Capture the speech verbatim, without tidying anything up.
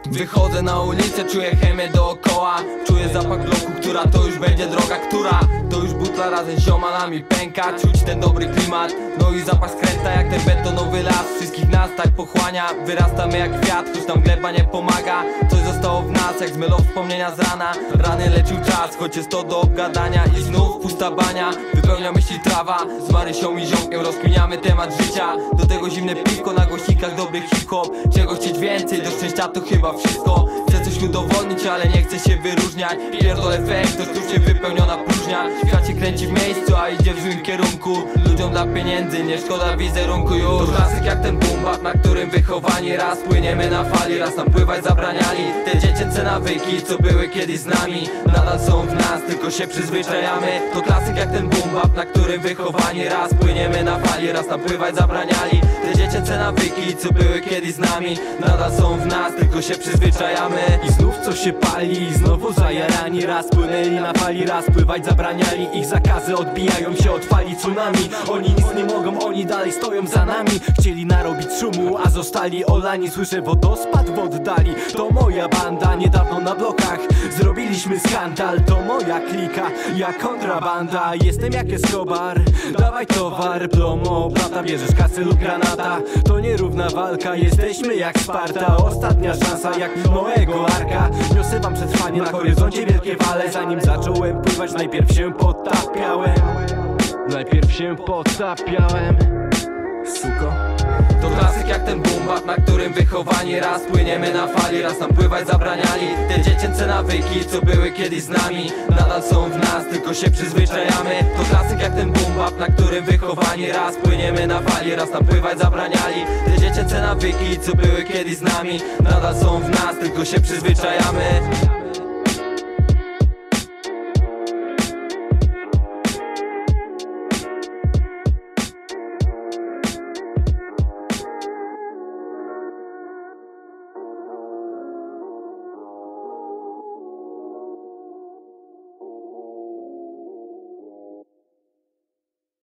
Wychodzę na ulicę, czuję chemię dookoła. Czuję zapach bloku, która to już będzie droga, która to już butla razem z ziomalami pęka. Czuć ten dobry klimat, no i zapach skręta jak ten betonowy las. Wszystkich nas tak pochłania, wyrastamy jak kwiat, choć nam gleba nie pomaga. Coś zostało w nas, jak zmylą wspomnienia z rana. Rany leczył czas, choć jest to do obgadania. I znów pusta bania, wypełnia myśli trawa. Z Marysią i ziomkiem rozkminiamy temat życia. Do tego zimne piwko na głośnikach, dobry hip-hop. Czego chcieć więcej, do szczęścia to chyba wszystko. Chcę coś udowodnić, ale nie chcę się wyróżniać. Pierdolę efekt, to sztucznie wypełniona próżnia. Świat się kręci w miejscu, a idzie w złym kierunku. Ludziom dla pieniędzy nie szkoda wizerunku już. To klasyk jak ten boom bap, na którym wychowani. Raz płyniemy na fali, raz nam pływać zabraniali. Te dziecięce nawyki, co były kiedyś z nami, nadal są w nas, tylko się przyzwyczajamy. To klasyk jak ten boom bap, na którym wychowani. Raz płyniemy na fali, raz nam pływać zabraniali. Te dziecięce nawyki, co były kiedyś z nami, nadal są w nas, tylko się przyzwyczajamy. I znów co się pali, i znowu zajarani. Raz płynęli na fali, raz pływać zabraniali. Ich zakazy odbijają się od fali tsunami. Oni nic nie mogą, oni dalej stoją za nami. Chcieli narobić szumu, a zostali olani. Słyszę wodospad w oddali, to moja banda. Niedawno na blokach zrobiliśmy skandal. To moja klika, jak kontrabanda. Jestem jak Escobar, dawaj towar. Plomo, brata, bierzesz kasy lub granata. To nierówna walka, jesteśmy jak Sparta. Ostatnia szansa jak małego arka. Niosę wam przetrwanie, na horyzoncie wielkie fale. Zanim zacząłem pływać, najpierw się potapiałem. Najpierw się potapiałem. Suko. To klasyk jak ten boom bap, na którym wychowani. Raz płyniemy na fali, raz nam pływać zabraniali. Te dziecięce nawyki, co były kiedyś z nami, nadal są w nas, tylko się przyzwyczajamy. To klasyk jak ten boom bap, na którym wychowani. Raz płyniemy na fali, raz nam pływać zabraniali. Te dziecięce nawyki, co były kiedyś z nami, nadal są w nas, tylko się przyzwyczajamy.